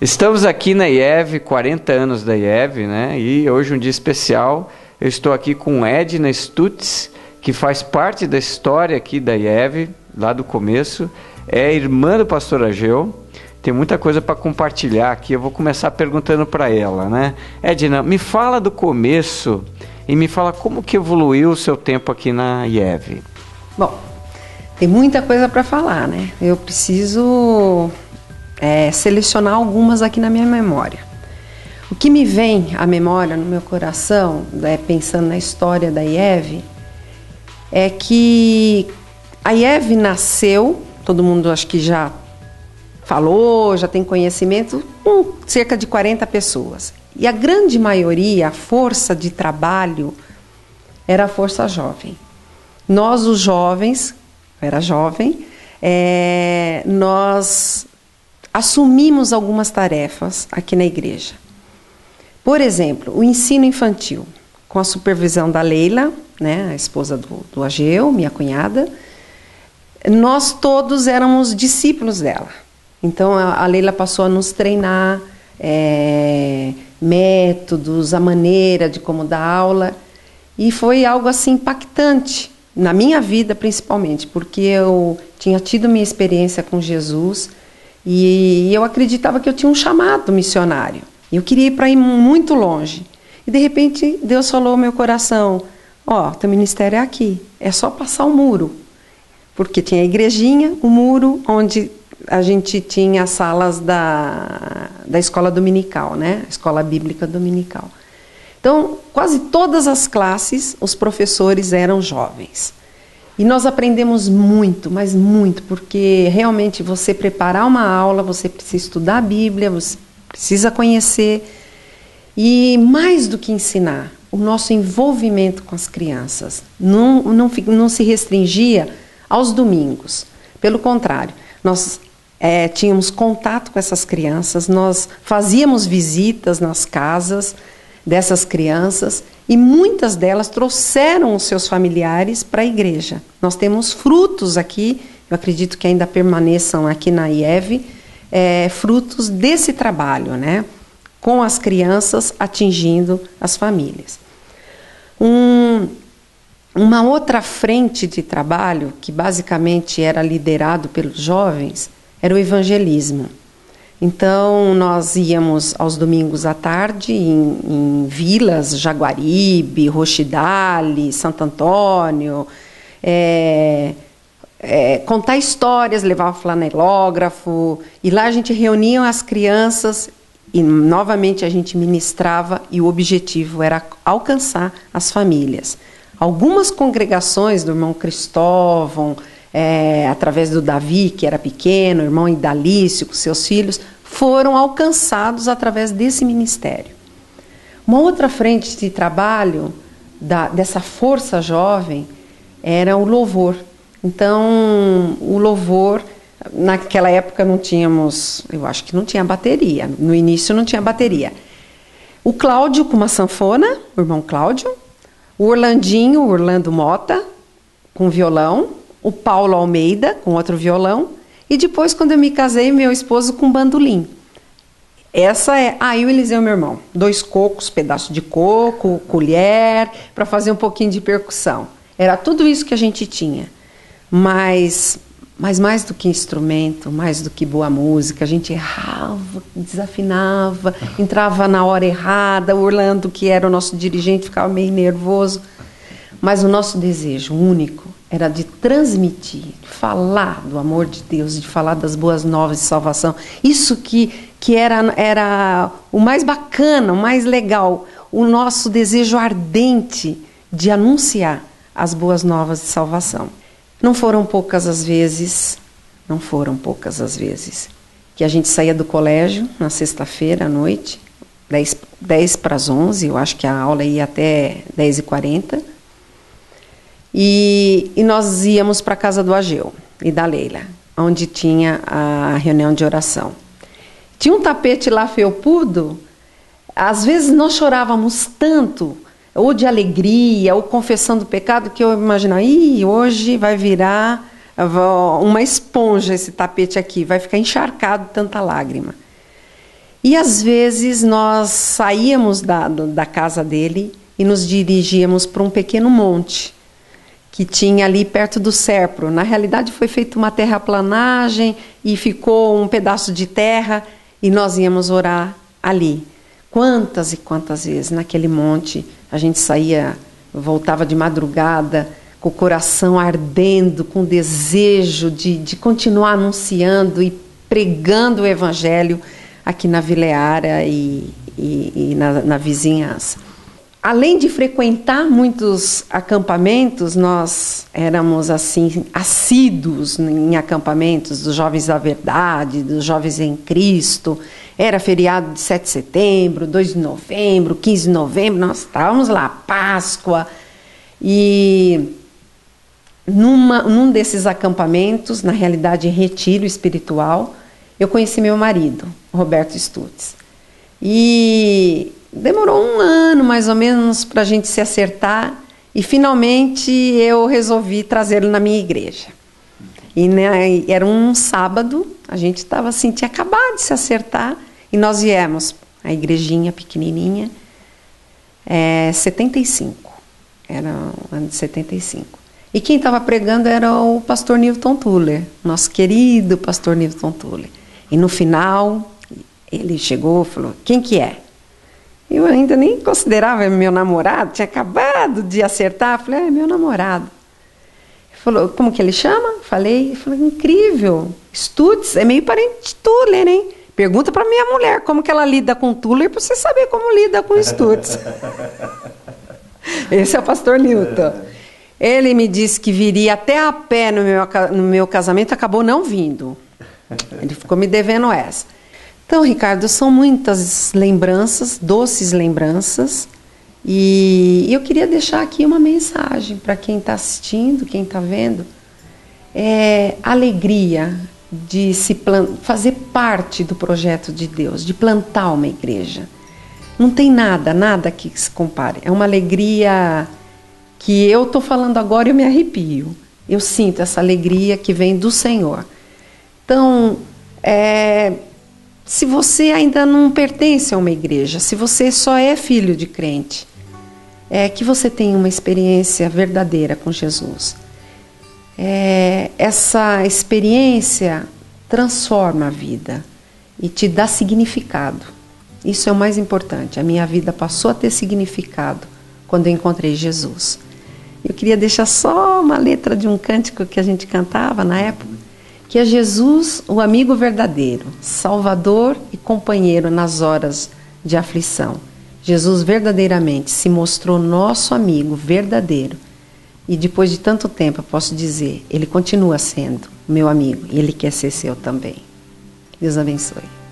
Estamos aqui na IEV, 40 anos da IEV, né? E hoje um dia especial. Eu estou aqui com Edna Stutz, que faz parte da história aqui da IEV, lá do começo. É irmã do pastor Ageu. Tem muita coisa para compartilhar aqui. Eu vou começar perguntando para ela, né? Edna, me fala do começo e me fala como que evoluiu o seu tempo aqui na IEV. Bom, tem muita coisa para falar, né? Eu preciso selecionar algumas aqui na minha memória. O que me vem à memória, no meu coração, pensando na história da IEV, é que a IEV nasceu, todo mundo acho que já falou, já tem conhecimento, com cerca de 40 pessoas. E a grande maioria, a força de trabalho, era a força jovem. Nós, os jovens, eu era jovem, nós assumimos algumas tarefas aqui na igreja. Por exemplo, o ensino infantil, com a supervisão da Leila, né, a esposa do Ageu, minha cunhada. Nós todos éramos discípulos dela. Então a Leila passou a nos treinar métodos, a maneira de como dar aula. E foi algo assim impactante, na minha vida principalmente, porque eu tinha tido minha experiência com Jesus e eu acreditava que eu tinha um chamado missionário. Eu queria ir para ir muito longe. E de repente Deus falou ao meu coração: teu ministério é aqui, é só passar o muro. Porque tinha a igrejinha, o muro, onde a gente tinha as salas da escola dominical, né? A escola bíblica dominical. Então, quase todas as classes, os professores eram jovens. E nós aprendemos muito, mas muito, porque realmente você preparar uma aula, você precisa estudar a Bíblia, você precisa conhecer. E mais do que ensinar, o nosso envolvimento com as crianças não se restringia aos domingos. Pelo contrário, nós tínhamos contato com essas crianças, nós fazíamos visitas nas casas dessas crianças e muitas delas trouxeram os seus familiares para a igreja. Nós temos frutos aqui, eu acredito que ainda permaneçam aqui na IEV, frutos desse trabalho, né? Com as crianças atingindo as famílias. Uma outra frente de trabalho, que basicamente era liderado pelos jovens, era o evangelismo. Então, nós íamos aos domingos à tarde em vilas, Jaguaribe, Roxidale, Santo Antônio, contar histórias, levar o flanelógrafo, e lá a gente reunia as crianças e novamente a gente ministrava, e o objetivo era alcançar as famílias. Algumas congregações do irmão Cristóvão, através do Davi, que era pequeno, o irmão Idalício, com seus filhos, foram alcançados através desse ministério. Uma outra frente de trabalho dessa força jovem era o louvor. Então, o louvor, naquela época não tínhamos, eu acho que não tinha bateria, no início não tinha bateria. O Cláudio com uma sanfona, o irmão Cláudio, o Orlandinho, o Orlando Mota, com violão, o Paulo Almeida, com outro violão, e depois, quando eu me casei, meu esposo com bandolim. Aí o Eliseu, meu irmão, 2 cocos, pedaço de coco, colher, para fazer um pouquinho de percussão. Era tudo isso que a gente tinha. Mas mais do que instrumento, mais do que boa música, a gente errava, desafinava, entrava na hora errada, o Orlando, que era o nosso dirigente, ficava meio nervoso. Mas o nosso desejo único era de transmitir, de falar do amor de Deus, de falar das boas novas de salvação. Isso que era o mais bacana, o mais legal, o nosso desejo ardente de anunciar as boas novas de salvação. Não foram poucas as vezes que a gente saía do colégio na sexta-feira à noite, 10 para as 11, eu acho que a aula ia até 10h40, e nós íamos para a casa do Ageu e da Leila, onde tinha a reunião de oração. Tinha um tapete lá felpudo, às vezes nós chorávamos tanto, ou de alegria, ou confessando o pecado, que eu imaginava, hoje vai virar uma esponja esse tapete aqui, vai ficar encharcado de tanta lágrima. E às vezes nós saíamos da casa dele e nos dirigíamos para um pequeno monte que tinha ali perto do Serpro. Na realidade foi feita uma terraplanagem e ficou um pedaço de terra e nós íamos orar ali. Quantas e quantas vezes naquele monte a gente saía, voltava de madrugada, com o coração ardendo, com desejo de continuar anunciando e pregando o Evangelho aqui na Vila Eara e na vizinhança. Além de frequentar muitos acampamentos, nós éramos assim assíduos em acampamentos dos Jovens da Verdade, dos Jovens em Cristo. Era feriado de 7 de setembro, 2 de novembro, 15 de novembro, nós estávamos lá, Páscoa. E num desses acampamentos, na realidade retiro espiritual, eu conheci meu marido, Roberto Stutz. E demorou 1 ano, mais ou menos, para a gente se acertar. E, finalmente, eu resolvi trazê-lo na minha igreja. E né, era um sábado, a gente estava assim, tinha acabado de se acertar. E nós viemos, a igrejinha pequenininha, 75. Era o ano de 75. E quem estava pregando era o pastor Newton Tuller, nosso querido pastor Newton Tuller. E no final, ele chegou e falou, quem que é? Eu ainda nem considerava meu namorado, tinha acabado de acertar. Falei, é meu namorado. Ele falou, como que ele chama? Falei, ele falou, incrível, Stutz, é meio parente de Tuller, hein? Pergunta para minha mulher como que ela lida com Tuller para você saber como lida com Stutz. Esse é o pastor Newton. Ele me disse que viria até a pé no meu casamento, acabou não vindo. Ele ficou me devendo essa. Então, Ricardo, são muitas lembranças, doces lembranças, e eu queria deixar aqui uma mensagem para quem está assistindo, quem está vendo. Alegria de fazer parte do projeto de Deus, de plantar uma igreja. Não tem nada que se compare. É uma alegria que eu estou falando agora e eu me arrepio. Eu sinto essa alegria que vem do Senhor. Então, se você ainda não pertence a uma igreja, se você só é filho de crente, que você tenha uma experiência verdadeira com Jesus. Essa experiência transforma a vida e te dá significado. Isso é o mais importante. A minha vida passou a ter significado quando eu encontrei Jesus. Eu queria deixar só uma letra de um cântico que a gente cantava na época, que é Jesus, o amigo verdadeiro, Salvador e companheiro nas horas de aflição. Jesus verdadeiramente se mostrou nosso amigo verdadeiro. E depois de tanto tempo, eu posso dizer, ele continua sendo meu amigo e ele quer ser seu também. Deus abençoe.